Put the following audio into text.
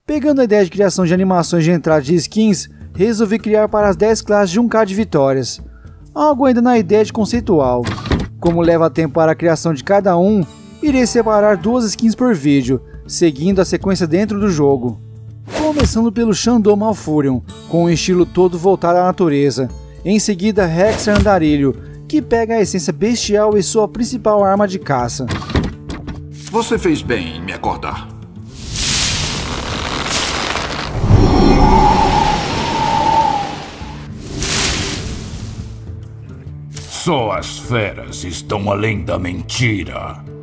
Pegando a ideia de criação de animações de entrada de skins, resolvi criar para as 10 classes de 1k de vitórias. Algo ainda na ideia de conceitual. Como leva tempo para a criação de cada um, irei separar 2 skins por vídeo, seguindo a sequência dentro do jogo. Começando pelo Shandou Malfurion, com um estilo todo voltado à natureza. Em seguida, Hexer Andarilho, que pega a essência bestial e sua principal arma de caça. Você fez bem em me acordar. Só as feras estão além da mentira.